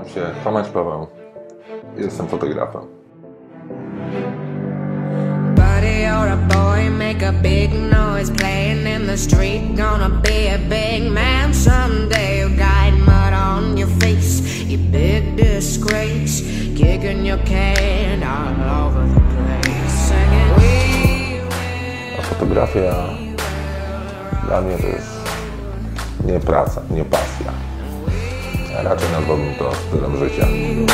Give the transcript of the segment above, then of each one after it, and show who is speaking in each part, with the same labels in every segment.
Speaker 1: Nazywam się Tomasz Paweł. Jestem fotografem.
Speaker 2: Buddy, you're a boy, make a big noise playing in the street. Gonna be a big man someday. You got mud on your face, you big disgrace. Kicking your can all over the place. Singing, we will.
Speaker 1: A fotografia dla mnie to jest nie praca, nie pasja. Raczej nazwałbym to stylem życia.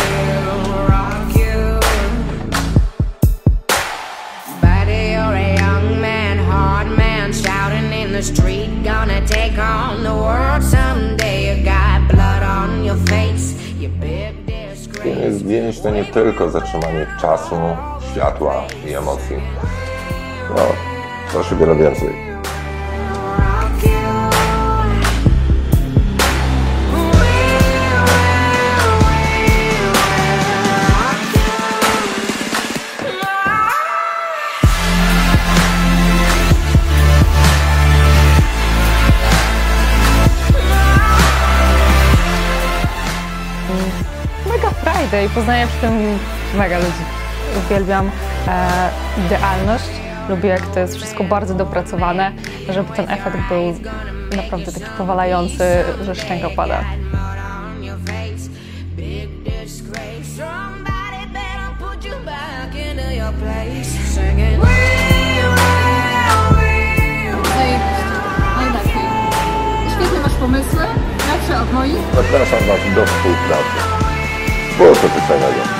Speaker 1: Filmy zdjęć to nie tylko zatrzymanie czasu, światła i emocji. No, proszę wiele więcej.
Speaker 3: Mega frajdę i poznaję przy tym mega ludzi. Uwielbiam idealność, lubię jak to jest wszystko bardzo dopracowane, żeby ten efekt był naprawdę taki powalający, że szczęka pada.
Speaker 4: Najlepiej. Świetnie masz pomysły, lepsze od moich.
Speaker 1: Zapraszam Was do współpracy. Było to pytania.